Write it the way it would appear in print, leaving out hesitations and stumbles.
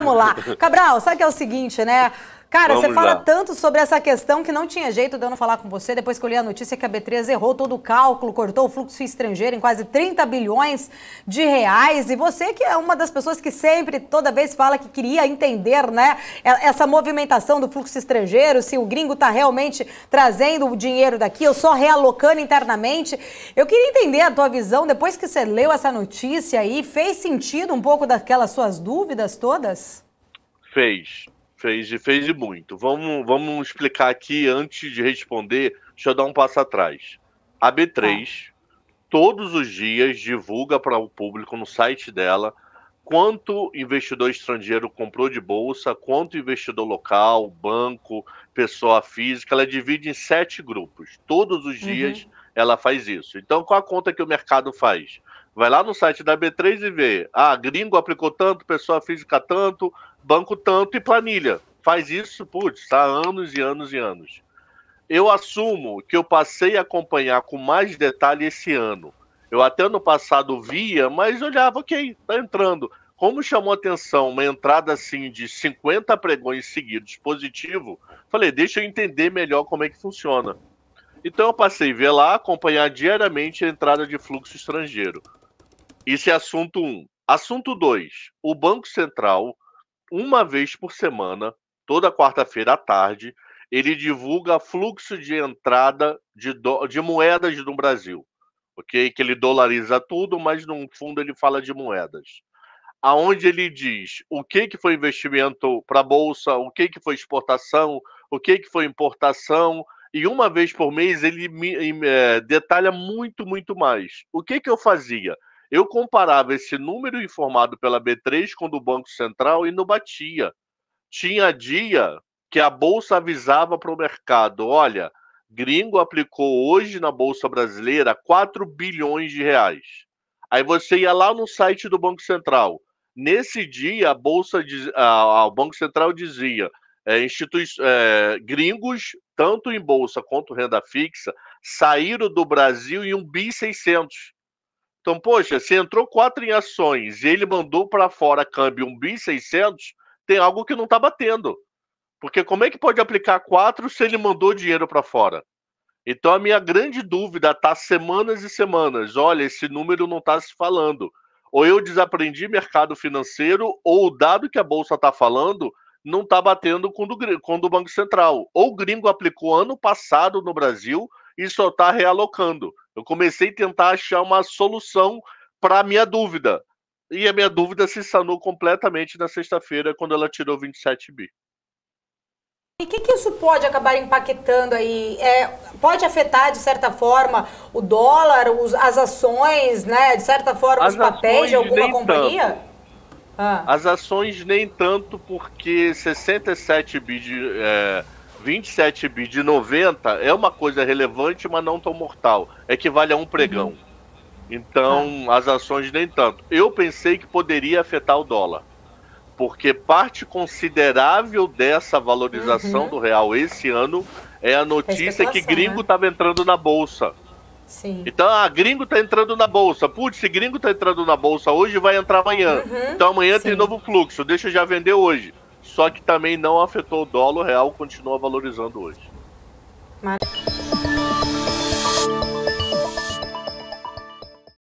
Vamos lá. Cabral, sabe que é o seguinte, né? Cara, Vamos você fala lá. tanto sobre essa questão que não tinha jeito de eu não falar com você depois que eu li a notícia que a B3 errou todo o cálculo, cortou o fluxo estrangeiro em quase 30 bilhões de reais. E você que é uma das pessoas que sempre, toda vez fala que queria entender, né, essa movimentação do fluxo estrangeiro, se o gringo tá realmente trazendo o dinheiro daqui ou só realocando internamente. Eu queria entender a tua visão depois que você leu essa notícia aí. Fez sentido um pouco daquelas suas dúvidas todas? Fez e muito. Vamos explicar aqui antes de responder. Deixa eu dar um passo atrás. A B3, todos os dias, divulga para o público no site dela quanto investidor estrangeiro comprou de bolsa, quanto investidor local, banco, pessoa física. Ela divide em 7 grupos. Todos os dias ela faz isso. Então, qual a conta que o mercado faz? Vai lá no site da B3 e vê. Ah, gringo aplicou tanto, pessoa física tanto, banco tanto e planilha. Faz isso, putz, há anos e anos e anos. Eu assumo que eu passei a acompanhar com mais detalhe esse ano. Eu até ano passado via, mas olhava, ok, tá entrando. Como chamou atenção uma entrada assim de 50 pregões seguidos positivo, falei, deixa eu entender melhor como é que funciona. Então eu passei a ver lá, acompanhar diariamente a entrada de fluxo estrangeiro. Isso é assunto 1. Assunto 2. O Banco Central, uma vez por semana, toda quarta-feira à tarde, ele divulga fluxo de entrada de moedas no Brasil, ok? Que ele dolariza tudo, mas no fundo ele fala de moedas. Aonde ele diz o que foi investimento para a Bolsa, o que foi exportação, o que foi importação, e uma vez por mês ele detalha muito, muito mais. O que eu fazia? Eu comparava esse número informado pela B3 com o do Banco Central e não batia. Tinha dia que a Bolsa avisava para o mercado, olha, gringo aplicou hoje na Bolsa Brasileira 4 bilhões de reais. Aí você ia lá no site do Banco Central. Nesse dia, o Banco Central dizia, gringos, tanto em Bolsa quanto renda fixa, saíram do Brasil em 1.600 bi. Então, poxa, se entrou 4 em ações e ele mandou para fora câmbio 1.600 bi, tem algo que não está batendo. Porque como é que pode aplicar 4 se ele mandou dinheiro para fora? Então a minha grande dúvida está semanas e semanas. Olha, esse número não está se falando. Ou eu desaprendi mercado financeiro, ou o dado que a Bolsa está falando não está batendo com o do Banco Central. Ou o gringo aplicou ano passado no Brasil e só está realocando. Eu comecei a tentar achar uma solução para a minha dúvida. E a minha dúvida se sanou completamente na sexta-feira, quando ela tirou 27 bi. E o que isso pode acabar impactando aí? Pode afetar, de certa forma, o dólar, as ações, né? De certa forma, os papéis de alguma companhia? As ações nem tanto, porque 67 bi de 27 bi de 90 é uma coisa relevante, mas não tão mortal. Equivale a um pregão. Então, as ações nem tanto. Eu pensei que poderia afetar o dólar, porque parte considerável dessa valorização do real esse ano é a notícia que gringo estava entrando na Bolsa. Sim. Então, gringo está entrando na Bolsa. Putz, se gringo está entrando na Bolsa hoje, vai entrar amanhã. Então amanhã tem novo fluxo, deixa eu já vender hoje. Só que também não afetou o dólar, o real continua valorizando hoje.